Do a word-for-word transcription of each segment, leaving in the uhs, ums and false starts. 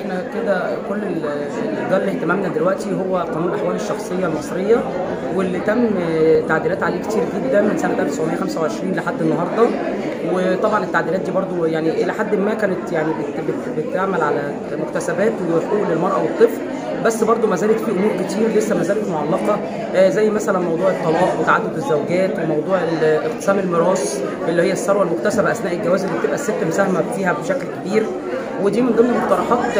احنا كده كل اللي جال اهتمامنا دلوقتي هو قانون الاحوال الشخصيه المصريه، واللي تم تعديلات عليه كتير جدا من سنه ألف وتسعمية وخمسة وعشرين لحد النهارده. وطبعا التعديلات دي برضو يعني الى حد ما كانت يعني بت بت بتعمل على مكتسبات وحقوق للمراه والطفل، بس برضو ما زالت في امور كتير لسه ما زالت معلقه، زي مثلا موضوع الطلاق وتعدد الزوجات وموضوع اقسام الميراث اللي هي الثروه المكتسبه اثناء الجواز اللي بتبقى الست مساهمه فيها بشكل كبير. ودي من ضمن مقترحات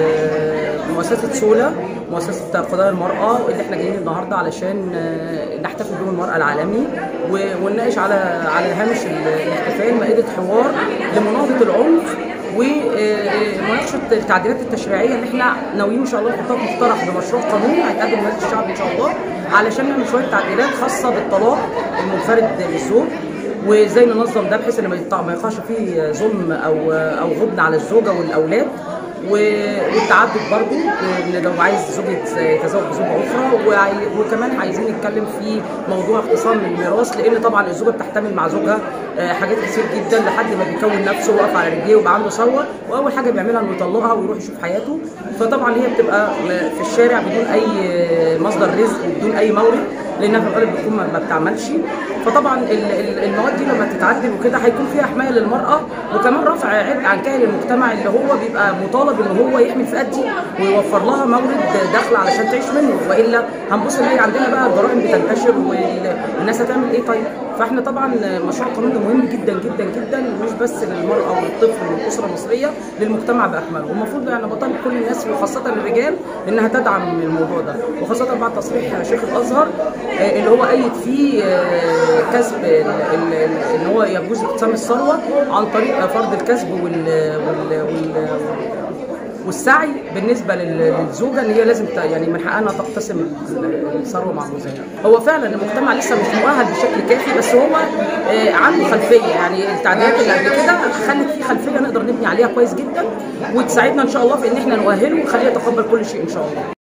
مؤسسه سولا، مؤسسه قضايا المراه، اللي احنا جايين النهارده علشان نحتفل بيوم المراه العالمي ونناقش على على هامش الاحتفال مائده حوار لمناهضه العنف ومناقشه التعديلات التشريعيه اللي احنا ناويين ان شاء الله نحطها مقترح بمشروع قانون هيتقدم لمجلس الشعب ان شاء الله، علشان نعمل شويه تعديلات خاصه بالطلاق المنفرد للزوج، وازاي ننظم ده بحيث ان ما يقعش فيه ظلم او او غبن على الزوجه والاولاد، والتعدد برضو ان لو عايز زوج يتزوج بزوجه اخرى. وكمان عايزين نتكلم في موضوع اقتسام الميراث، لان طبعا الزوجه بتحتمل مع زوجها حاجات كتير جدا لحد ما بيكون نفسه ويقف على رجليه ويبقى عنده ثروه، واول حاجه بيعملها انه يطلقها ويروح يشوف حياته. فطبعا هي بتبقى في الشارع بدون اي مصدر رزق وبدون اي مورد، لانها في الغالب بتكون ما بتعملش. فطبعا المواد دي لما تتعدل وكده هيكون فيها حمايه للمراه، وكمان رفع عبء عن كاهل المجتمع اللي هو بيبقى مطالب ان هو يحمي الفئات دي ويوفر لها مورد دخل علشان تعيش منه، والا هنبص نلاقي عندنا بقى الجرائم بتنتشر والناس هتعمل ايه طيب؟ فاحنا طبعا مشروع القانون ده مهم جدا جدا جدا، مش بس للمراه والطفل والاسره المصريه، للمجتمع باكمله. والمفروض يعني بطالب كل الناس وخاصه الرجال انها تدعم الموضوع ده، وخاصه بعد تصريح شيخ الازهر اللي هو ايد فيه كسب ان هو يجوز اقتسام الثروه عن طريق فرض الكسب وال, وال... وال... والسعي بالنسبه للزوجه، ان هي لازم يعني من حقها انها تقتسم الثروه مع جوزها. هو فعلا المجتمع لسه مش مؤهل بشكل كافي، بس هو عنده خلفيه، يعني التعديلات اللي قبل كده خلت فيه خلفيه نقدر نبني عليها كويس جدا، وتساعدنا ان شاء الله في ان احنا نؤهله ونخليه يتقبل كل شيء ان شاء الله.